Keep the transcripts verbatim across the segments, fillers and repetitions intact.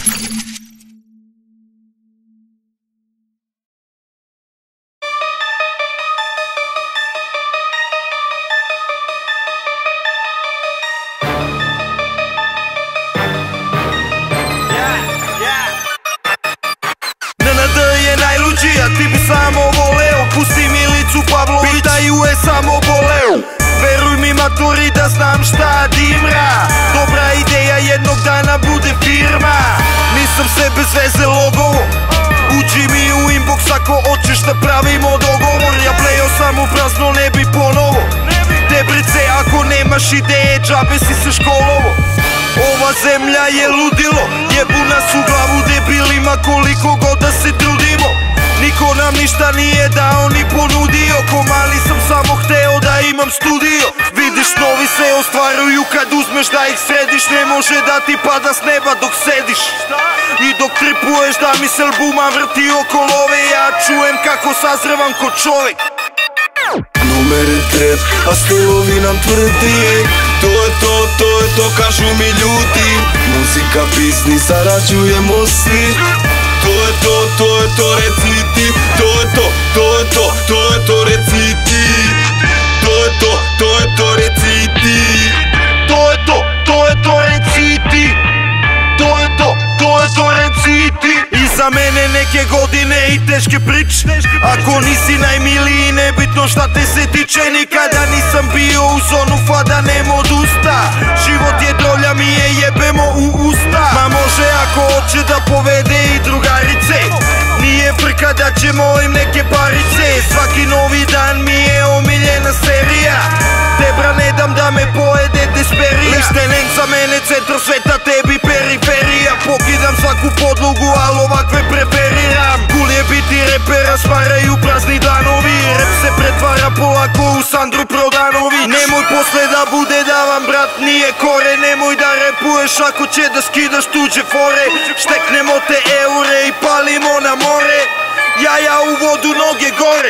Ti bi samo voleo, pusti Milicu Pavlović, da ju je samo boleo. Veruj mi maturi da znam šta dimra, dobra ideja jednog dana bude firma. Nisam se bez veze logovo, uđi mi u inbox ako hoćeš da pravimo dogovor. Ja plejao sam u prazno, ne bi ponovo. Debrice, ako nemaš ideje, džabe si se školovo. Ova zemlja je ludilo, jebu nas u glavu debilima koliko god da se trudimo. Niko nam ništa nije dao ni ponudio, ko mali sam samo hteo da imam studio. Vidiš, snovi se ostvaruju kad uzmeš da ih središ, ne može da ti pada s neba dok sediš. I dok tripuješ da mi se albuma vrti oko love, ja čujem kako sazrevam ko čovek. Numer je trep, a stilovi nam tvrdi, to je to, to je to, kažu mi ljudi. Muzika, pisni, sarađujemo svi. To je to, to je to, reci ti. To je to, to je to, to je to, reci ti. To je to, to je to, reci ti. To je to, to je to, reci ti. To je to, to je to, reci ti. Iza mene neke godine i teške priče, ako nisi najmiliji nebitno šta te se tiče. Nikada nisam bio u zonu fada, nemo odusta. Život je drolja, mi je jebemo u usta. Ma može ako hoće da povede i drugarice, nije frka da ćemo im neke parice. Svaki novi dan mi je omiljena serija, Debra ne dam da me pojede desperija. Lišteneng za mene centar sveta, tebi periferija. Pokidam svaku podlogu, al ovakve preferiram. Cool je biti repera, smaraju prazni danovi. Rep se pretvara polako u Sandru Prodanovi. Nemoj posle da bude da vam brat nije kore. Nemoj da repuješ ako će da skidaš tuđe fore. Šteknemo te eure i palimo na more. Jaja u vodu, noge gore.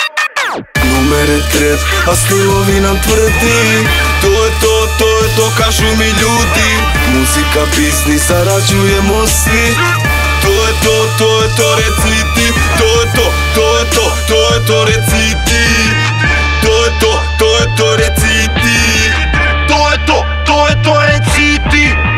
Numer je trep, a stilovi nam tvrdi. To je to, to je to, kažu mi ljudi. Muzika, pisni, sarađujemo svi. To je to, to je to, reci ti. To je to, to je to, to je to, reci ti. To je to, to je to, reci ti. To je to, to je to, reci ti.